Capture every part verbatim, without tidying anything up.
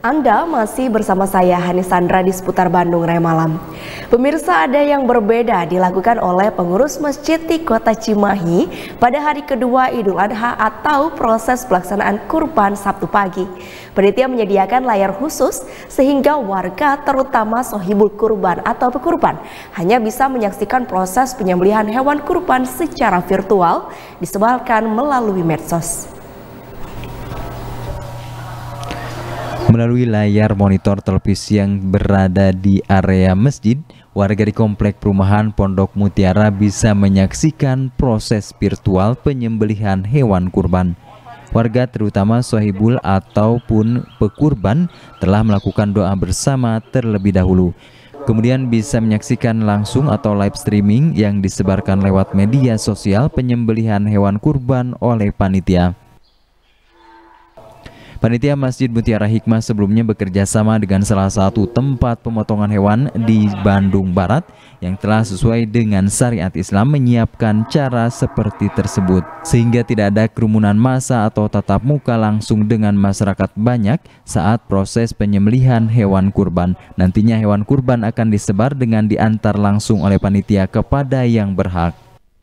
Anda masih bersama saya Hani Sandra di seputar Bandung Raya Malam. Pemirsa, ada yang berbeda dilakukan oleh pengurus masjid di Kota Cimahi pada hari kedua Idul Adha atau proses pelaksanaan kurban Sabtu pagi. Panitia menyediakan layar khusus sehingga warga terutama sohibul kurban atau pekurban hanya bisa menyaksikan proses penyembelihan hewan kurban secara virtual disebarkan melalui medsos. Melalui layar monitor televisi yang berada di area masjid, warga di komplek perumahan Pondok Mutiara bisa menyaksikan proses virtual penyembelihan hewan kurban. Warga terutama sohibul ataupun pekurban telah melakukan doa bersama terlebih dahulu. Kemudian bisa menyaksikan langsung atau live streaming yang disebarkan lewat media sosial penyembelihan hewan kurban oleh panitia. Panitia Masjid Mutiara Hikmah sebelumnya bekerja sama dengan salah satu tempat pemotongan hewan di Bandung Barat yang telah sesuai dengan syariat Islam menyiapkan cara seperti tersebut. Sehingga tidak ada kerumunan massa atau tatap muka langsung dengan masyarakat banyak saat proses penyembelihan hewan kurban. Nantinya hewan kurban akan disebar dengan diantar langsung oleh panitia kepada yang berhak.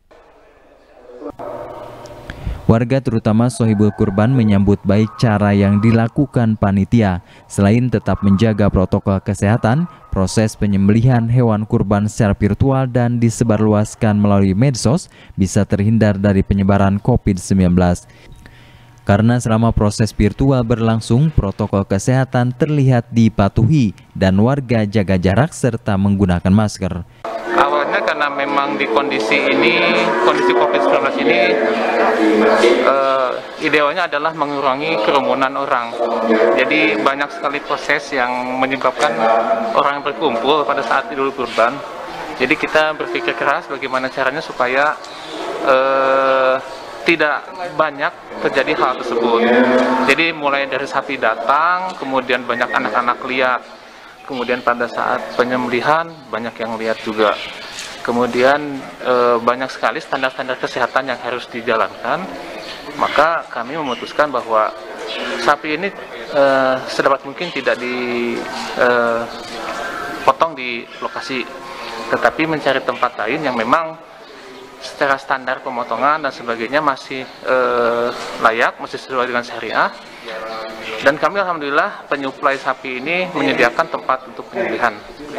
Warga terutama sohibul kurban menyambut baik cara yang dilakukan panitia. Selain tetap menjaga protokol kesehatan, proses penyembelihan hewan kurban secara virtual dan disebarluaskan melalui medsos bisa terhindar dari penyebaran COVID sembilan belas. Karena selama proses virtual berlangsung, protokol kesehatan terlihat dipatuhi dan warga jaga jarak serta menggunakan masker. Awalnya karena memang di kondisi ini, kondisi COVID sembilan belas ini, uh, idealnya adalah mengurangi kerumunan orang. Jadi banyak sekali proses yang menyebabkan orang berkumpul pada saat Idul Kurban. Jadi kita berpikir keras bagaimana caranya supaya uh, tidak banyak terjadi hal tersebut. Jadi mulai dari sapi datang, kemudian banyak anak-anak lihat. Kemudian pada saat penyembelihan banyak yang lihat juga. Kemudian e, banyak sekali standar-standar kesehatan yang harus dijalankan. Maka kami memutuskan bahwa sapi ini e, sedapat mungkin tidak dipotong di lokasi, tetapi mencari tempat lain yang memang secara standar pemotongan dan sebagainya masih e, layak, masih sesuai dengan syariah. Dan kami alhamdulillah penyuplai sapi ini menyediakan tempat untuk penyembelihan.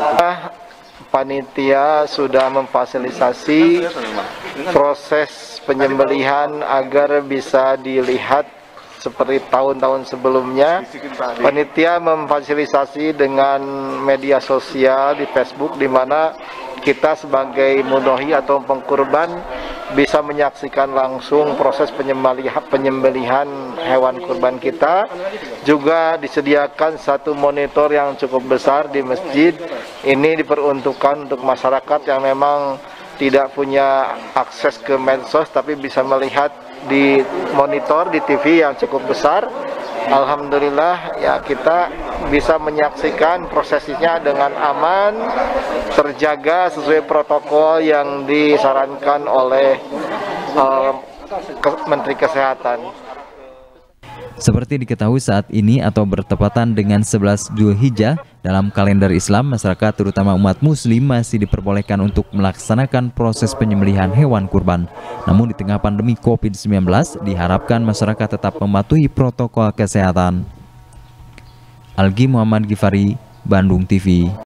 Panitia sudah memfasilitasi proses penyembelihan agar bisa dilihat seperti tahun-tahun sebelumnya. Panitia memfasilitasi dengan media sosial di Facebook, di mana kita sebagai mudohi atau pengkurban bisa menyaksikan langsung proses penyembelihan, penyembelihan hewan kurban kita. Juga disediakan satu monitor yang cukup besar di masjid. Ini diperuntukkan untuk masyarakat yang memang tidak punya akses ke medsos tapi bisa melihat di monitor di T V yang cukup besar. Alhamdulillah ya, kita bisa menyaksikan prosesnya dengan aman, terjaga sesuai protokol yang disarankan oleh uh, Menteri Kesehatan. Seperti diketahui saat ini atau bertepatan dengan sebelas Dzulhijjah dalam kalender Islam, masyarakat terutama umat muslim masih diperbolehkan untuk melaksanakan proses penyembelihan hewan kurban. Namun di tengah pandemi COVID sembilan belas diharapkan masyarakat tetap mematuhi protokol kesehatan. Algi Muhammad Gifari, Bandung T V.